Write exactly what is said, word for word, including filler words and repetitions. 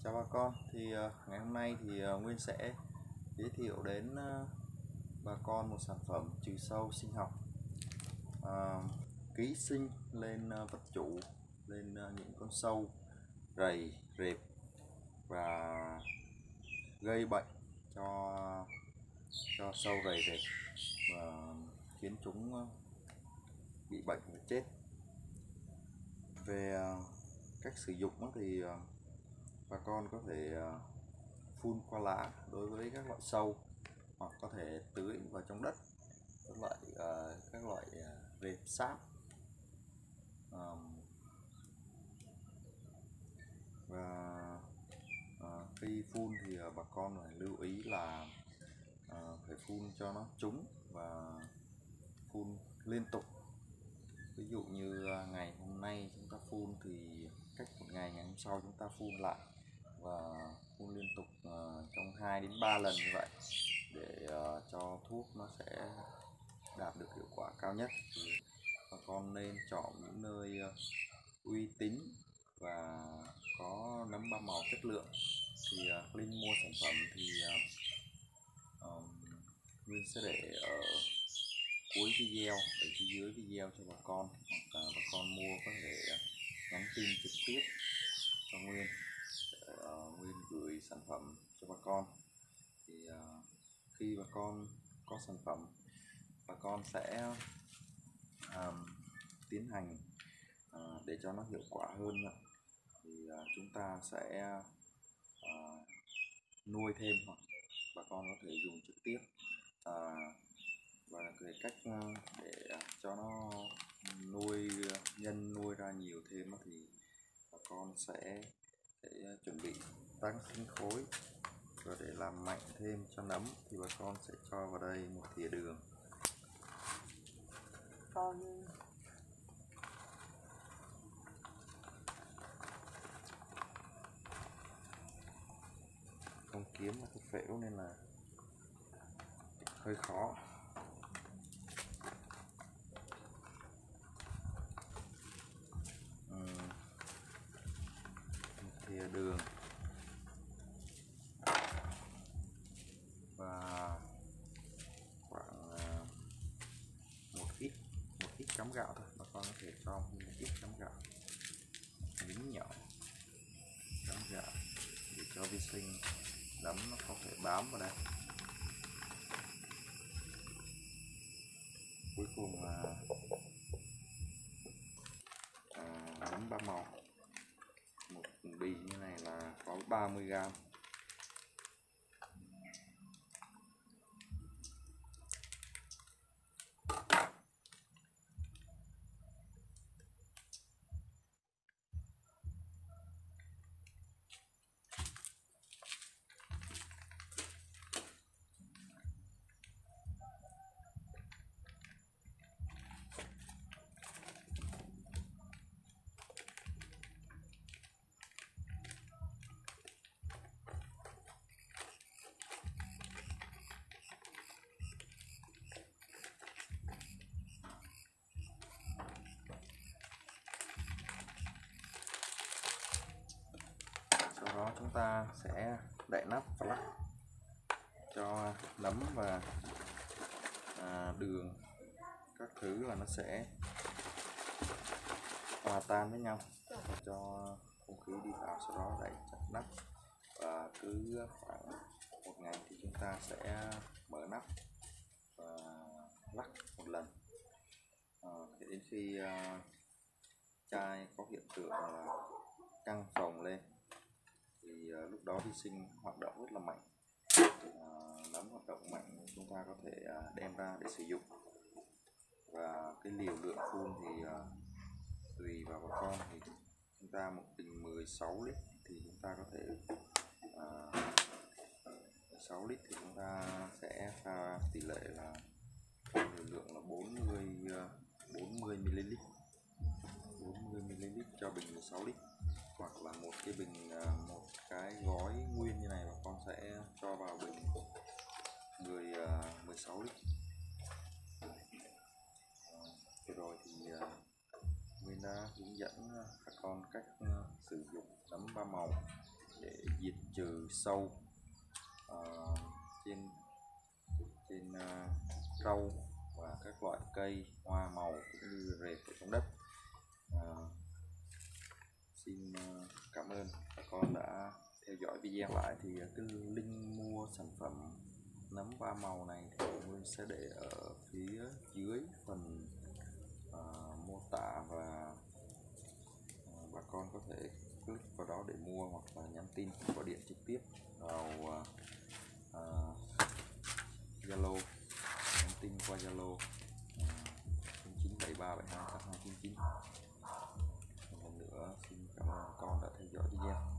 Chào bà con, thì uh, ngày hôm nay thì uh, Nguyên sẽ giới thiệu đến uh, bà con một sản phẩm trừ sâu sinh học uh, ký sinh lên uh, vật chủ, lên uh, những con sâu, rầy, rệp và gây bệnh cho cho sâu, rầy, rệp và khiến chúng uh, bị bệnh và chết. Về uh, cách sử dụng thì uh, bà con có thể uh, phun qua lá đối với các loại sâu, hoặc có thể tưới vào trong đất các loại uh, các loại uh, rệp, sáp. Um, và uh, khi phun thì uh, bà con phải lưu ý là uh, phải phun cho nó trúng và phun liên tục. Ví dụ như uh, ngày hôm nay chúng ta phun thì cách một ngày ngày hôm sau chúng ta phun lại, và phun liên tục uh, trong hai đến ba lần như vậy để uh, cho thuốc nó sẽ đạt được hiệu quả cao nhất. Thì bà con nên chọn những nơi uh, uy tín và có nấm ba màu chất lượng. Thì uh, link mua sản phẩm thì uh, um, Nguyên sẽ để ở cuối video, ở phía dưới video cho bà con, hoặc uh, bà con mua có thể uh, nhắn tin trực tiếp cho Nguyên để uh, Nguyên gửi sản phẩm cho bà con. Thì uh, khi bà con có sản phẩm, bà con sẽ uh, tiến hành uh, để cho nó hiệu quả hơn nữa. Thì uh, chúng ta sẽ uh, nuôi thêm, hoặc bà con có thể dùng trực tiếp. Uh, và cái cách uh, để uh, cho nó nuôi uh, nhân nuôi ra nhiều thêm uh, thì bà con sẽ để uh, chuẩn bị tăng sinh khối. Và để làm mạnh thêm cho nấm thì bà con sẽ cho vào đây một thìa đường. Con Không kiếm là cái phễu nên là hơi khó. Ừ. Một thìa đường và khoảng uh, một ít một ít cám gạo thôi. Bà con có thể cho một ít cám gạo, miếng nhỏ cám gạo để cho vi sinh nấm nó không thể bám vào đây. Cuối cùng là à, nấm ba màu, một bì như này là có ba mươi gam. Sau đó chúng ta sẽ đậy nắp và lắc cho nấm và à, đường các thứ là nó sẽ hòa tan với nhau, và cho không khí đi vào. Sau đó đậy chặt nắp, và cứ khoảng một ngày thì chúng ta sẽ mở nắp và lắc một lần à, đến khi uh, chai có hiện tượng là căng phồng lên thì uh, lúc đó vi sinh hoạt động rất là mạnh. Uh, nấm hoạt động mạnh chúng ta có thể uh, đem ra để sử dụng. Và cái liều lượng phun thì uh, tùy vào bà con, thì chúng ta một bình mười sáu lít thì chúng ta có thể uh, mười sáu lít thì chúng ta sẽ pha tỷ lệ là liều lượng là bốn mươi mi li lít bốn mươi mi li lít cho bình mười sáu lít. Hoặc là một cái bình uh, một cái gói nguyên như này bà con sẽ cho vào bình mười sáu lít. Vừa rồi thì uh, Nguyên đã hướng dẫn bà con cách uh, sử dụng nấm ba màu để diệt trừ sâu uh, trên trên uh, rau và các loại cây hoa màu cũng như rệp ở trong đất. Uh, xin uh, cảm ơn bà con đã theo dõi video lại. Thì cái link mua sản phẩm nấm hoa màu này thì Nguyên sẽ để ở phía dưới phần uh, mô tả, và uh, bà con có thể click vào đó để mua, hoặc là nhắn tin gọi điện trực tiếp vào Zalo, uh, uh, nhắn tin qua Zalo uh, chín bảy ba bảy hai tám hai chín chín. Một lần nữa xin cảm ơn bà con đã theo dõi video.